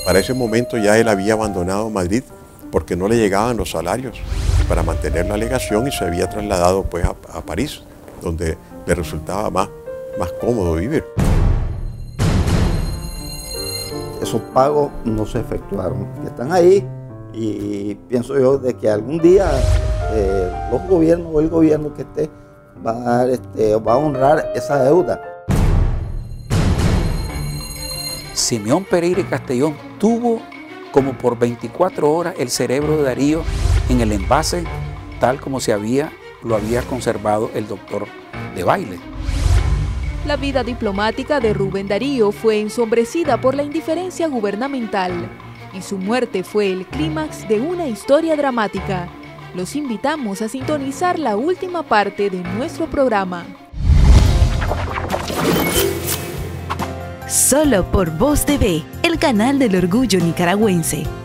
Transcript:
Para ese momento ya él había abandonado Madrid porque no le llegaban los salarios para mantener la legación y se había trasladado pues a París, donde le resultaba más cómodo vivir. Esos pagos no se efectuaron, están ahí y pienso yo de que algún día los gobiernos o el gobierno que esté va a honrar esa deuda. Simeón Pereira y Castellón tuvo como por 24 horas el cerebro de Darío en el envase tal como lo había conservado el doctor de Baile. La vida diplomática de Rubén Darío fue ensombrecida por la indiferencia gubernamental y su muerte fue el clímax de una historia dramática. Los invitamos a sintonizar la última parte de nuestro programa. Solo por Voz TV, el canal del orgullo nicaragüense.